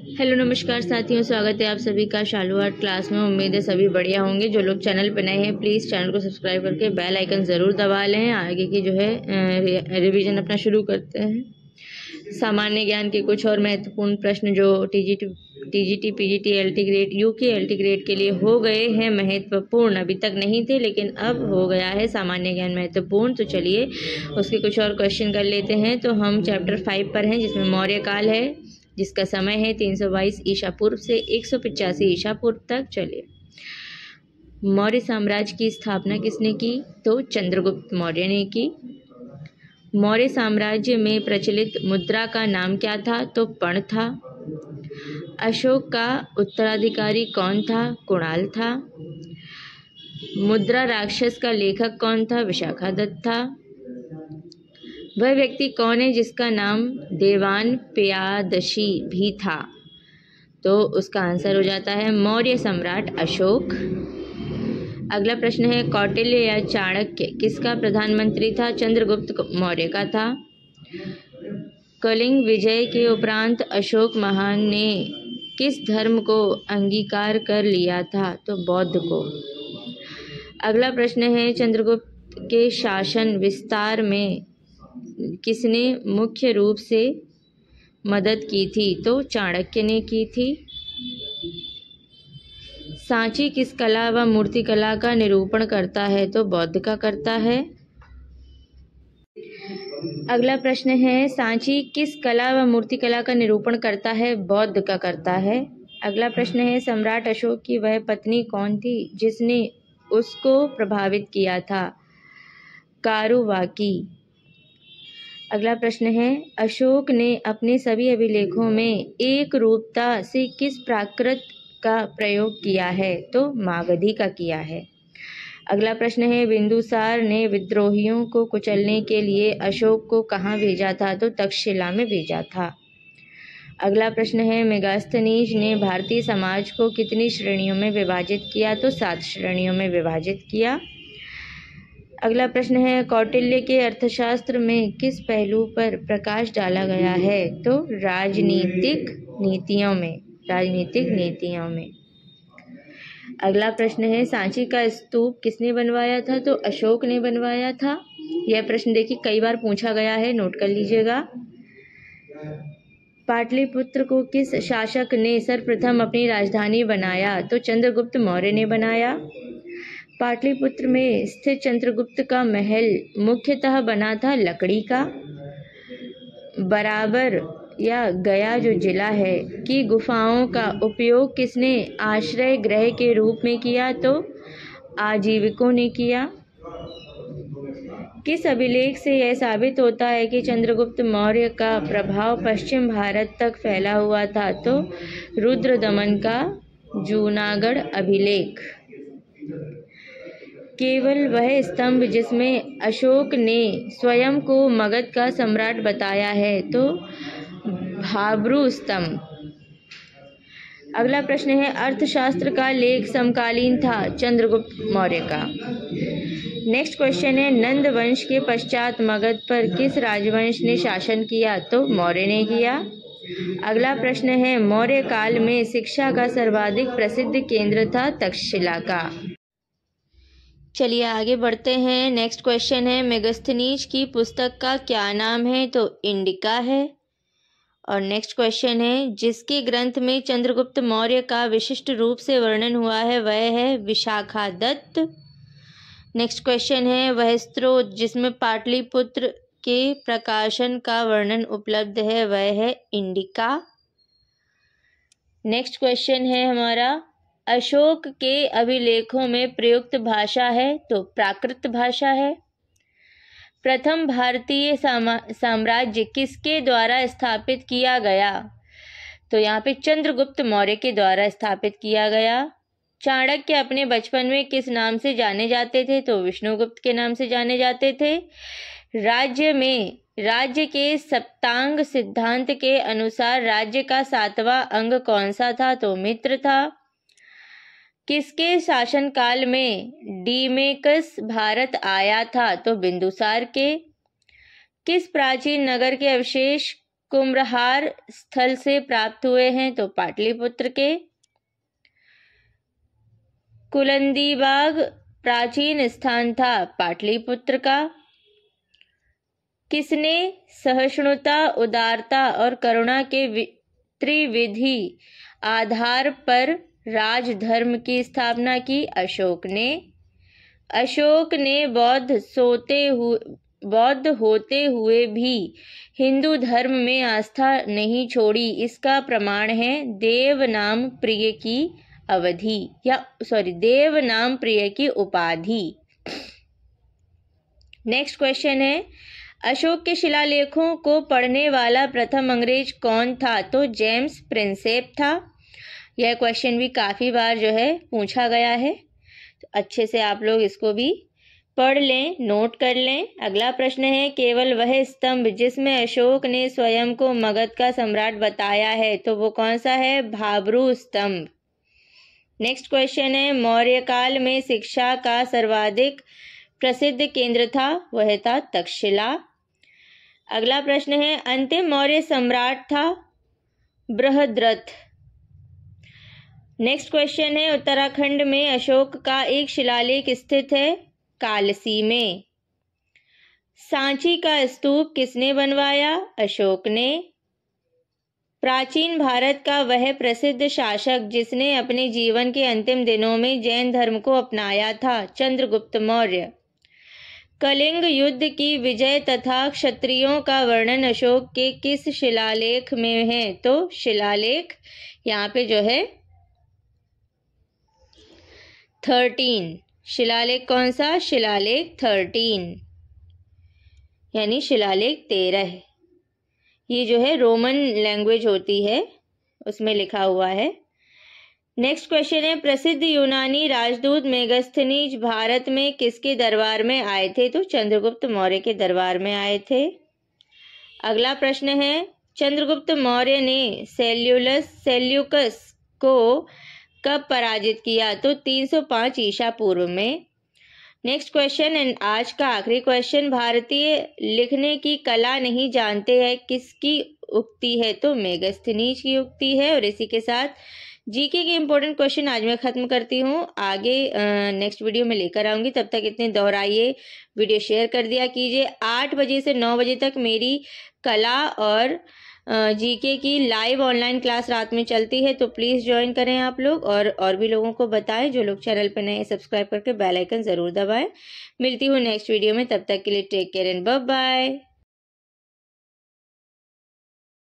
Hello नमस्कार साथियों, स्वागत है आप सभी का शालू आर्ट क्लास में। उम्मीद है सभी बढ़िया होंगे। जो लोग चैनल पर नए हैं प्लीज़ चैनल को सब्सक्राइब करके बेल आइकन ज़रूर दबा लें। आगे की जो है रिवीजन अपना शुरू करते हैं। सामान्य ज्ञान के कुछ और महत्वपूर्ण प्रश्न जो TGT PGT LT grade UK LT grade के लिए हो गए हैं महत्वपूर्ण, अभी तक नहीं थे लेकिन अब हो गया है सामान्य ज्ञान महत्वपूर्ण। तो चलिए उसके कुछ और क्वेश्चन कर लेते हैं। तो हम चैप्टर 5 पर हैं जिसमें मौर्य काल है, जिसका समय है 322 ईसा पूर्व से 185 ईसा पूर्व तक। चलिए, मौर्य साम्राज्य की स्थापना किसने की? तो चंद्रगुप्त मौर्य ने की। मौर्य साम्राज्य में प्रचलित मुद्रा का नाम क्या था? तो पण था। अशोक का उत्तराधिकारी कौन था? कुणाल था। मुद्रा राक्षस का लेखक कौन था? विशाखादत्त था। वह व्यक्ति कौन है जिसका नाम देवान प्यादशी भी था? तो उसका आंसर हो जाता है मौर्य सम्राट अशोक। अगला प्रश्न है, कौटिल्य या चाणक्य किसका प्रधानमंत्री था? चंद्रगुप्त मौर्य का था। कलिंग विजय के उपरांत अशोक महान ने किस धर्म को अंगीकार कर लिया था? तो बौद्ध को। अगला प्रश्न है, चंद्रगुप्त के शासन विस्तार में किसने मुख्य रूप से मदद की थी? तो चाणक्य ने की थी। सांची किस कला व मूर्तिकला का निरूपण करता है? तो बौद्ध का करता है। अगला प्रश्न है, सांची किस कला व मूर्तिकला का निरूपण करता है? बौद्ध का करता है। अगला प्रश्न है, सम्राट अशोक की वह पत्नी कौन थी जिसने उसको प्रभावित किया था? कारुवाकी। अगला प्रश्न है, अशोक ने अपने सभी अभिलेखों में एक रूपता से किस प्राकृत का प्रयोग किया है? तो मागधी का किया है। अगला प्रश्न है, बिंदुसार ने विद्रोहियों को कुचलने के लिए अशोक को कहाँ भेजा था? तो तक्षशिला में भेजा था। अगला प्रश्न है, मेगास्थनीज ने भारतीय समाज को कितनी श्रेणियों में विभाजित किया? तो 7 श्रेणियों में विभाजित किया। अगला प्रश्न है, कौटिल्य के अर्थशास्त्र में किस पहलू पर प्रकाश डाला गया है? तो राजनीतिक नीतियों में। अगला प्रश्न है, सांची का स्तूप किसने बनवाया था? तो अशोक ने बनवाया था। यह प्रश्न देखिए कई बार पूछा गया है, नोट कर लीजिएगा। पाटलिपुत्र को किस शासक ने सर्वप्रथम अपनी राजधानी बनाया? तो चंद्रगुप्त मौर्य ने बनाया। पाटलिपुत्र में स्थित चंद्रगुप्त का महल मुख्यतः बना था लकड़ी का। बराबर या गया जो जिला है की गुफाओं का उपयोग किसने आश्रय गृह के रूप में किया? तो आजीविकों ने किया। किस अभिलेख से यह साबित होता है कि चंद्रगुप्त मौर्य का प्रभाव पश्चिम भारत तक फैला हुआ था? तो रुद्रदमन का जूनागढ़ अभिलेख। केवल वह स्तंभ जिसमें अशोक ने स्वयं को मगध का सम्राट बताया है? तो भाब्रू स्तंभ। अगला प्रश्न है, अर्थशास्त्र का लेख समकालीन था चंद्रगुप्त मौर्य का। नेक्स्ट क्वेश्चन है, नंद वंश के पश्चात मगध पर किस राजवंश ने शासन किया? तो मौर्य ने किया। अगला प्रश्न है, मौर्य काल में शिक्षा का सर्वाधिक प्रसिद्ध केंद्र था तक्षशिला का। चलिए आगे बढ़ते हैं। नेक्स्ट क्वेश्चन है, मेगास्थनीज की पुस्तक का क्या नाम है? तो इंडिका है। और नेक्स्ट क्वेश्चन है, जिसके ग्रंथ में चंद्रगुप्त मौर्य का विशिष्ट रूप से वर्णन हुआ है वह है विशाखादत्त। नेक्स्ट क्वेश्चन है, वह स्रोत जिसमें पाटलिपुत्र के प्रकाशन का वर्णन उपलब्ध है वह है इंडिका। नेक्स्ट क्वेश्चन है हमारा, अशोक के अभिलेखों में प्रयुक्त भाषा है? तो प्राकृत भाषा है। प्रथम भारतीय साम्राज्य किसके द्वारा स्थापित किया गया? तो यहाँ पे चंद्रगुप्त मौर्य के द्वारा स्थापित किया गया। चाणक्य अपने बचपन में किस नाम से जाने जाते थे? तो विष्णुगुप्त के नाम से जाने जाते थे। राज्य के सप्तांग सिद्धांत के अनुसार राज्य का 7वां अंग कौन सा था? तो मित्र था। किसके शासनकाल में डीमेकस भारत आया था? तो बिंदुसार के। किस प्राचीन नगर के अवशेष कुम्भहार स्थल से प्राप्त हुए हैं? तो पाटलिपुत्र के। कुलंदीबाग प्राचीन स्थान था पाटलिपुत्र का। किसने सहिष्णुता, उदारता और करुणा के त्रिविधि आधार पर राजधर्म की स्थापना की? अशोक ने। अशोक ने बौद्ध होते हुए भी हिंदू धर्म में आस्था नहीं छोड़ी। इसका प्रमाण है देवनाम प्रिय की उपाधि। नेक्स्ट क्वेश्चन है, अशोक के शिलालेखों को पढ़ने वाला प्रथम अंग्रेज कौन था? तो जेम्स प्रिंसेप था। यह क्वेश्चन भी काफ़ी बार जो है पूछा गया है, तो अच्छे से आप लोग इसको भी पढ़ लें, नोट कर लें। अगला प्रश्न है, केवल वह स्तंभ जिसमें अशोक ने स्वयं को मगध का सम्राट बताया है, तो वो कौन सा है? भाब्रू स्तंभ। नेक्स्ट क्वेश्चन है, मौर्य काल में शिक्षा का सर्वाधिक प्रसिद्ध केंद्र था? वह था तक्षशिला। अगला प्रश्न है, अंतिम मौर्य सम्राट था बृहद्रथ। नेक्स्ट क्वेश्चन है, उत्तराखंड में अशोक का एक शिलालेख स्थित है? कालसी में। सांची का स्तूप किसने बनवाया? अशोक ने। प्राचीन भारत का वह प्रसिद्ध शासक जिसने अपने जीवन के अंतिम दिनों में जैन धर्म को अपनाया था? चंद्रगुप्त मौर्य। कलिंग युद्ध की विजय तथा क्षत्रियों का वर्णन अशोक के किस शिलालेख में है? तो शिलालेख यहाँ पे जो है 13। शिलालेख कौन सा? शिलालेख 13 यानी शिलालेख 13। ये जो है रोमन लैंग्वेज होती है, उसमें लिखा हुआ है। नेक्स्ट क्वेश्चन है, प्रसिद्ध यूनानी राजदूत मेगास्थनीज भारत में किसके दरबार में आए थे? तो चंद्रगुप्त मौर्य के दरबार में आए थे। अगला प्रश्न है, चंद्रगुप्त मौर्य ने सेल्यूकस को कब पराजित किया? तो 305 ईसा पूर्व में। नेक्स्ट क्वेश्चन एंड आज का आखिरी क्वेश्चन, भारतीय लिखने की कला नहीं जानते हैं किसकी उक्ति है? तो मेगास्थनीज की उक्ति है। और इसी के साथ जीके के इंपॉर्टेंट क्वेश्चन आज मैं खत्म करती हूँ, आगे नेक्स्ट वीडियो में लेकर आऊंगी। तब तक इतने दोहराइए, वीडियो शेयर कर दिया कीजिए। 8 बजे से 9 बजे तक मेरी कला और जीके की लाइव ऑनलाइन क्लास रात में चलती है, तो प्लीज़ ज्वाइन करें आप लोग, और भी लोगों को बताएं। जो लोग चैनल पर नए, सब्सक्राइब करके बेल आइकन ज़रूर दबाएं। मिलती हूँ नेक्स्ट वीडियो में, तब तक के लिए take care and bye bye.